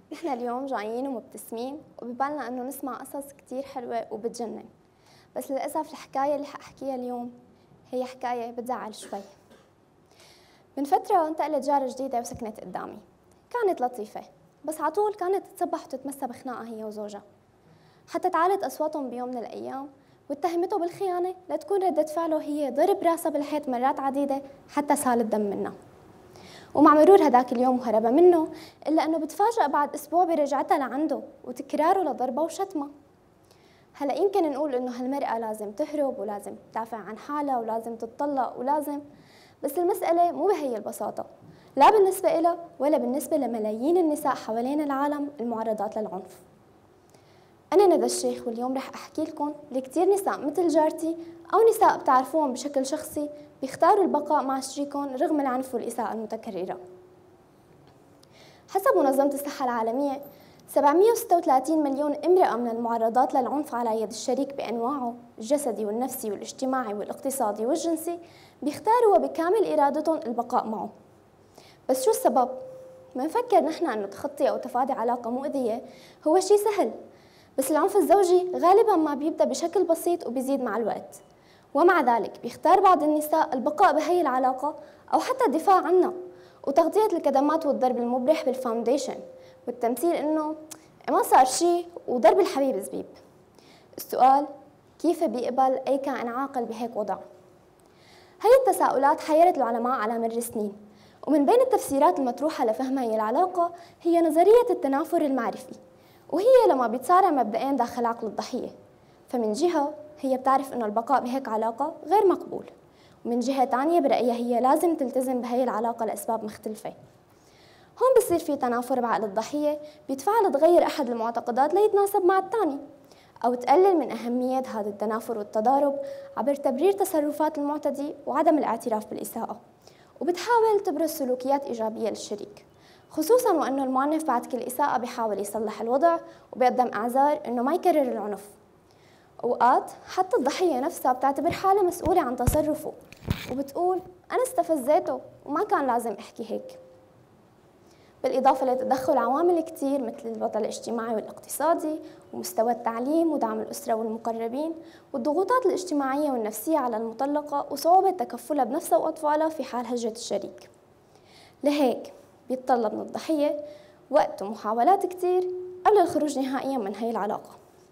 نحن اليوم جايين ومبتسمين وببالنا انه نسمع قصص كتير حلوة وبتجنن. بس للأسف الحكاية اللي حأحكيها اليوم هي حكاية بتزعل شوي. من فترة انتقلت جارة جديدة وسكنت قدامي. كانت لطيفة بس عطول كانت تتسبح وتتمسى بخناقة هي وزوجها، حتى تعالت أصواتهم بيوم من الأيام واتهمته بالخيانة لتكون ردة فعله هي ضرب راسها بالحيط مرات عديدة حتى سال الدم منها. ومع مرور هداك اليوم وهربها منه، إلا أنه بتفاجأ بعد أسبوع برجعتها لعنده وتكراره لضربها وشتمها. هلأ يمكن نقول إنه هالمرأة لازم تهرب ولازم تدافع عن حالها ولازم تتطلق ولازم، بس المسألة مو بهي البساطة، لا بالنسبة إلها ولا بالنسبة لملايين النساء حوالين العالم المعرضات للعنف. أنا ندى الشيخ، واليوم رح أحكي لكم لكتير نساء مثل جارتي أو نساء بتعرفوهم بشكل شخصي بيختاروا البقاء مع شريكهم رغم العنف والإساءة المتكررة. حسب منظمة الصحة العالمية 736 مليون امرأة من المعرضات للعنف على يد الشريك بأنواعه الجسدي والنفسي والاجتماعي والاقتصادي والجنسي بيختاروا وبكامل إرادتهم البقاء معه. بس شو السبب؟ منفكر نحن أنه تخطي أو تفادي علاقة مؤذية هو شيء سهل، بس العنف الزوجي غالباً ما بيبدأ بشكل بسيط وبيزيد مع الوقت، ومع ذلك بيختار بعض النساء البقاء بهي العلاقة أو حتى الدفاع عنها وتغطية الكدمات والضرب المبرح بالفاونديشن والتمثيل إنه ما صار شيء وضرب الحبيب زبيب. السؤال، كيف بيقبل أي كائن عاقل بهيك وضع؟ هي التساؤلات حيرت العلماء على مر السنين، ومن بين التفسيرات المطروحة لفهم هي العلاقة هي نظرية التنافر المعرفي، وهي لما بيتصارع مبدئين داخل عقل الضحية. فمن جهة هي بتعرف إنه البقاء بهيك علاقة غير مقبول، ومن جهة تانية برأيها هي لازم تلتزم بهي العلاقة لأسباب مختلفة. هون بصير في تنافر بعقل الضحية، بيدفعها لتغير أحد المعتقدات ليتناسب مع الثاني، أو تقلل من أهمية هذا التنافر والتضارب عبر تبرير تصرفات المعتدي وعدم الاعتراف بالإساءة، وبتحاول تبرز سلوكيات إيجابية للشريك، خصوصاً وأنه المعنف بعد كل إساءة بيحاول يصلح الوضع وبيقدم أعذار إنه ما يكرر العنف. أوقات حتى الضحية نفسها بتعتبر حالها مسؤولة عن تصرفه وبتقول أنا استفزيته وما كان لازم أحكي هيك. بالإضافة لتدخل عوامل كتير مثل الوضع الاجتماعي والاقتصادي ومستوى التعليم ودعم الأسرة والمقربين والضغوطات الاجتماعية والنفسية على المطلقة وصعوبة تكفلها بنفسها وأطفالها في حال هجرة الشريك. لهيك بيتطلب من الضحية وقت ومحاولات كتير قبل الخروج نهائيا من هاي العلاقة.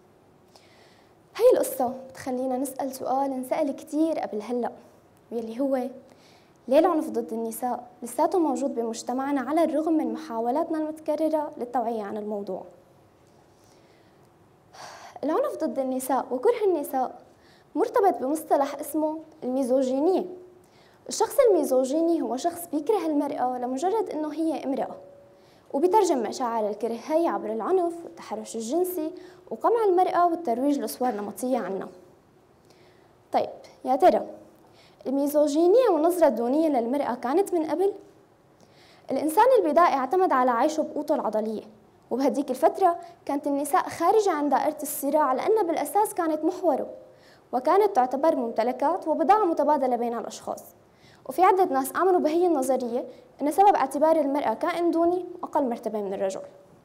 هاي القصة بتخلينا نسأل سؤال انسأل كتير قبل هلأ، واللي هو ليه العنف ضد النساء لساته موجود بمجتمعنا على الرغم من محاولاتنا المتكررة للتوعية عن الموضوع؟ العنف ضد النساء وكره النساء مرتبط بمصطلح اسمه الميزوجينية. الشخص الميزوجيني هو شخص بيكره المرأة لمجرد انه هي امرأة، وبيترجم مشاعر الكره هي عبر العنف والتحرش الجنسي وقمع المرأة والترويج لصور نمطية عنها. طيب يا ترى الميزوجينية والنظرة الدونية للمرأة كانت من قبل؟ الإنسان البدائي اعتمد على عيشه بقوته العضلية، وبهديك الفترة كانت النساء خارجة عن دائرة الصراع لأنها بالأساس كانت محوره، وكانت تعتبر ممتلكات وبضاعة متبادلة بين الأشخاص. وفي عدة ناس آمنوا بهي النظرية أن سبب اعتبار المرأة كائن دوني أقل مرتبة من الرجل.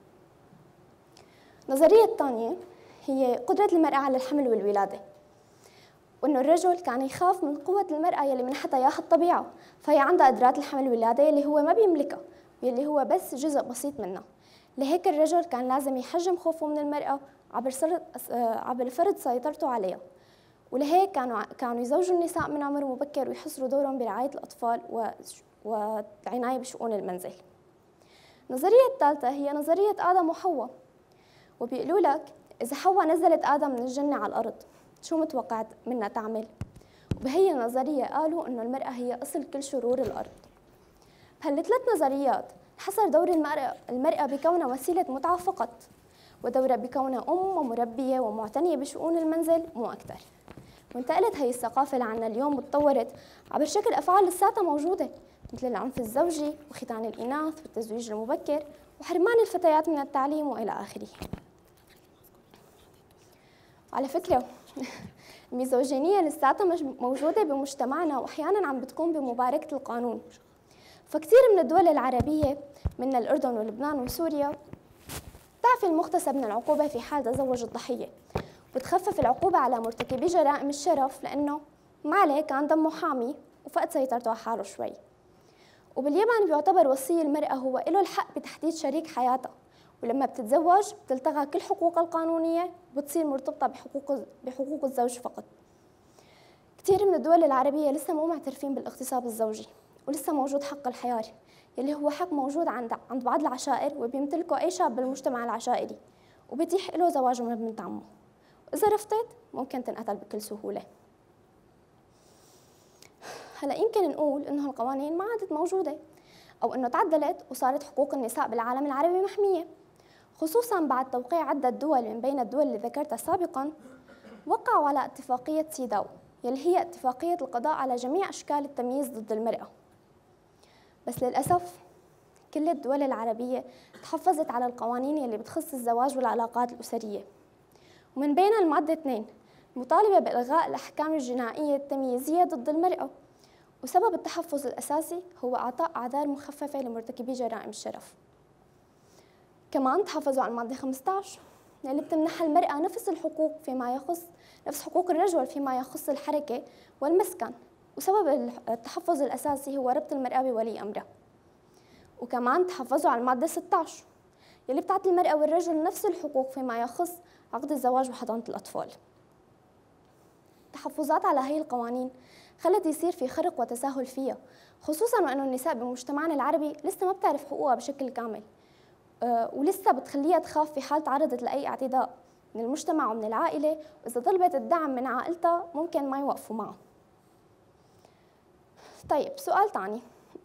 النظرية الثانية هي قدرة المرأة على الحمل والولادة، وأنه الرجل كان يخاف من قوة المرأة يلي منحتها إياها الطبيعة، فهي عندها قدرات الحمل والولادة يلي هو ما بيملكها يلي هو بس جزء بسيط منها. لهيك الرجل كان لازم يحجم خوفه من المرأة عبر فرض سيطرته عليها، ولهيك كانوا يزوجوا النساء من عمر مبكر ويحصروا دورهم برعاية الأطفال والعناية بشؤون المنزل. النظرية الثالثة هي نظرية آدم وحواء، وبيقولوا لك إذا حواء نزلت آدم من الجنة على الأرض شو متوقعت منها تعمل؟ وبهي النظرية قالوا إنه المرأة هي أصل كل شرور الأرض. بهالثلاث نظريات حصر دور المرأة بكونها وسيلة متعة فقط، ودورها بكونها أم ومربية ومعتنية بشؤون المنزل مو أكثر. وانتقلت هي الثقافة لعنا اليوم وتطورت عبر شكل أفعال لساتها موجودة مثل العنف الزوجي وختان الإناث والتزويج المبكر وحرمان الفتيات من التعليم وإلى آخره. على فكرة الميزوجينية لساتها موجودة بمجتمعنا وأحياناً عم بتكون بمباركة القانون. فكتير من الدول العربية من الأردن ولبنان وسوريا بتعفي المغتصب من العقوبة في حال تزوج الضحية، وبتخفف العقوبة على مرتكبي جرائم الشرف لأنه ما عليه كان دمه حامي وفقد سيطرته على حاله شوي. وباليابان بيعتبر وصي المرأة هو له الحق بتحديد شريك حياتها، ولما بتتزوج بتلتغى كل حقوقها القانونية وبتصير مرتبطة بحقوق الزوج فقط. كثير من الدول العربية لسه مو معترفين بالاغتصاب الزوجي، ولسه موجود حق الحياة يلي هو حق موجود عند بعض العشائر وبيمتلكه أي شاب بالمجتمع العشائري، وبيتيح له زواجه من بنت عمه، وإذا رفضت ممكن تنقتل بكل سهولة. هلا يمكن نقول إنه القوانين ما عادت موجودة، أو إنه تعدلت وصارت حقوق النساء بالعالم العربي محمية، خصوصاً بعد توقيع عدة دول من بين الدول اللي ذكرتها سابقاً وقعوا على اتفاقية سيداو، يلي هي اتفاقية القضاء على جميع أشكال التمييز ضد المرأة. بس للأسف كل الدول العربية تحفظت على القوانين يلي بتخص الزواج والعلاقات الأسرية، ومن بينها المادة 2 مطالبة بإلغاء الأحكام الجنائية التمييزية ضد المرأة، وسبب التحفظ الأساسي هو إعطاء أعذار مخففة لمرتكبي جرائم الشرف. كمان تحفظوا على المادة 15 اللي بتمنح المرأة نفس الحقوق فيما يخص نفس حقوق الرجل فيما يخص الحركة والمسكن، وسبب التحفظ الأساسي هو ربط المرأة بولي أمرها. وكمان تحفظوا على المادة 16 اللي بتعطي المرأة والرجل نفس الحقوق فيما يخص عقد الزواج وحضانة الأطفال. التحفظات على هي القوانين خلت يصير في خرق وتساهل فيها، خصوصاً وأنه النساء بمجتمعنا العربي لسه ما بتعرف حقوقها بشكل كامل، ولسه بتخليها تخاف في حال تعرضت لأي اعتداء من المجتمع ومن العائلة، وإذا طلبت الدعم من عائلتها ممكن ما يوقفوا معها. طيب سؤال تاني،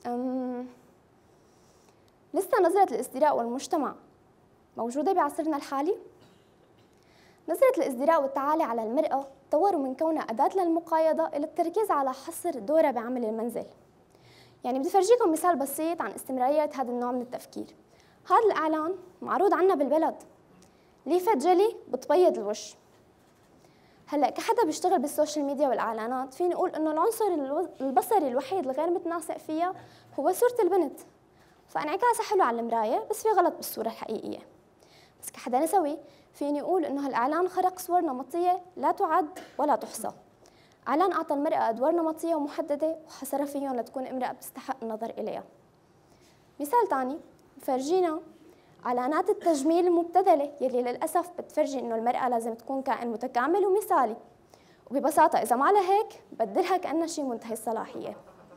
لسه نظرة الازدراء والمجتمع موجودة بعصرنا الحالي؟ نظرة الازدراء والتعالي على المرأة طوروا من كونها أداة للمقايضة إلى التركيز على حصر دورها بعمل المنزل. يعني بدي أفرجيكم مثال بسيط عن استمرارية هذا النوع من التفكير. هذا الإعلان معروض عنا بالبلد، ليفة جلي بتبيض الوش. هلا كحدا بيشتغل بالسوشيال ميديا والإعلانات فيني أقول إنه العنصر البصري الوحيد الغير متناسق فيها هو صورة البنت، فانعكاسها حلو على المراية بس في غلط بالصورة الحقيقية. بس كحدا نسوي فيني أقول إنه هالإعلان خرق صور نمطية لا تعد ولا تحصى. إعلان أعطى المرأة أدوار نمطية ومحددة وحصرها فيهم لتكون امرأة بتستحق النظر إليها. مثال تاني بفرجينا إعلانات التجميل المبتذلة يلي للأسف بتفرجي إنه المرأة لازم تكون كائن متكامل ومثالي، وببساطة إذا ما لها هيك بدلها كأنها شيء منتهي الصلاحية.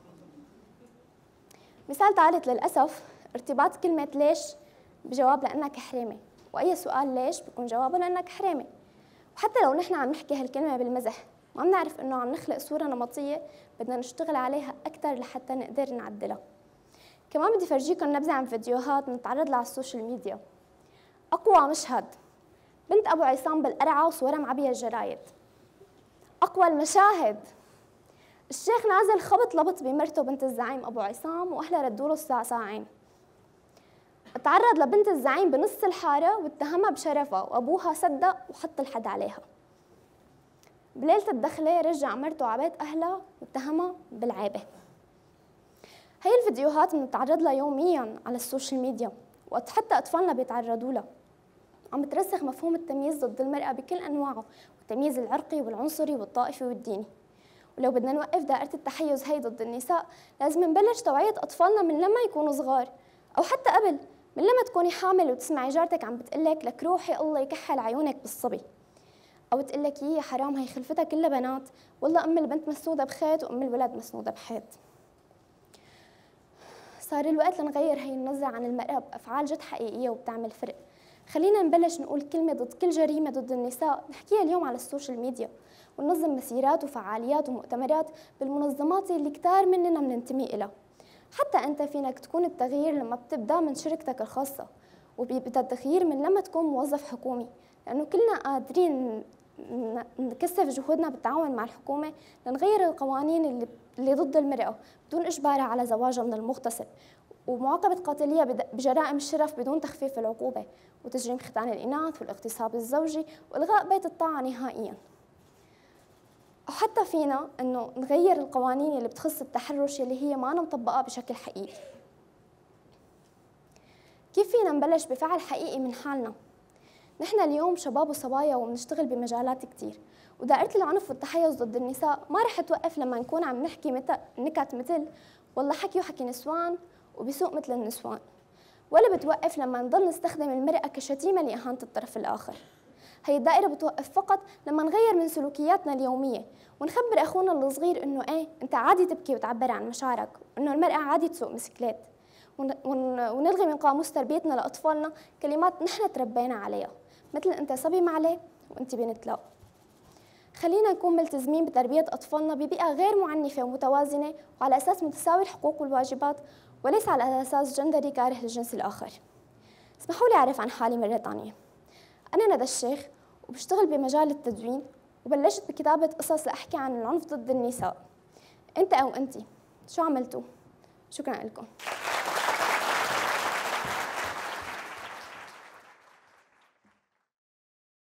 مثال ثالث للأسف ارتباط كلمة ليش بجواب لأنك حريمة، وأي سؤال ليش بيكون جوابه لأنك حريمة. وحتى لو نحن عم نحكي هالكلمة بالمزح ما بنعرف إنه عم نخلق صورة نمطية بدنا نشتغل عليها أكثر لحتى نقدر نعدلها. كمان بدي فرجيكم نبذة عن فيديوهات نتعرض لها على السوشيال ميديا. أقوى مشهد، بنت أبو عصام بالقرعة وصورة معبية الجرايد. أقوى المشاهد، الشيخ نازل خبط لبط بمرته بنت الزعيم أبو عصام وأهلها ردوا له الساعة ساعين. تعرض لبنت الزعيم بنص الحارة واتهمها بشرفها وأبوها صدق وحط الحد عليها. بليلة الدخلة رجع مرته على بيت أهلها واتهمها بالعيبة. هي الفيديوهات بنتعرض لها يومياً على السوشيال ميديا، وحتى أطفالنا بيتعرضوا لها. عم بترسخ مفهوم التمييز ضد المرأة بكل أنواعه، والتمييز العرقي والعنصري والطائفي والديني. ولو بدنا نوقف دائرة التحيز هي ضد النساء لازم نبلش توعية أطفالنا من لما يكونوا صغار، أو حتى قبل، من لما تكوني حامل وتسمعي جارتك عم بتقلك لك روحي الله يكحل عيونك بالصبي، أو تقلك يا حرام هي خلفتها كلها بنات، والله أم البنت مسنودة بخيط وأم الولد مسنودة بحيط. صار الوقت لنغير هي النظرة عن المرأة بأفعال جد حقيقية وبتعمل فرق. خلينا نبلش نقول كلمة ضد كل جريمة ضد النساء نحكيها اليوم على السوشيال ميديا، وننظم مسيرات وفعاليات ومؤتمرات بالمنظمات اللي كتار مننا بننتمي إلها. حتى أنت فينك تكون التغيير لما بتبدأ من شركتك الخاصة، وبيبدأ التغيير من لما تكون موظف حكومي، لأنه كلنا قادرين نكثف جهودنا بالتعاون مع الحكومة لنغير القوانين اللي ضد المرأة بدون إجبارها على زواجها من المغتصب، ومعاقبة قاتلية بجرائم الشرف بدون تخفيف العقوبة، وتجريم ختان الإناث والاغتصاب الزوجي وإلغاء بيت الطاعة نهائياً. أو حتى فينا إنه نغير القوانين اللي بتخص التحرش اللي هي ما مطبقة بشكل حقيقي. كيف فينا نبلش بفعل حقيقي من حالنا؟ نحن اليوم شباب وصبايا وبنشتغل بمجالات كتير، ودائرة العنف والتحيز ضد النساء ما رح توقف لما نكون عم نحكي نكت مثل والله حكي وحكي نسوان وبسوق مثل النسوان، ولا بتوقف لما نضل نستخدم المرأة كشتيمة لإهانة الطرف الآخر. هي الدائرة بتوقف فقط لما نغير من سلوكياتنا اليومية ونخبر أخونا الصغير إنه إيه أنت عادي تبكي وتعبر عن مشاعرك، وإنه المرأة عادي تسوق بسكليت، ونلغي من قاموس تربيتنا لأطفالنا كلمات نحن تربينا عليها مثل أنت صبي معليه وأنت بنت لا. خلينا نكون ملتزمين بتربية أطفالنا ببيئة غير معنفة ومتوازنة وعلى أساس متساوي الحقوق والواجبات، وليس على أساس جندري كاره للجنس الآخر. اسمحوا لي أعرف عن حالي مرة تانية. أنا ندى الشيخ وبشتغل بمجال التدوين، وبلشت بكتابة قصص لأحكي عن العنف ضد النساء. أنت أو أنتي شو عملتوا؟ شكرا لكم.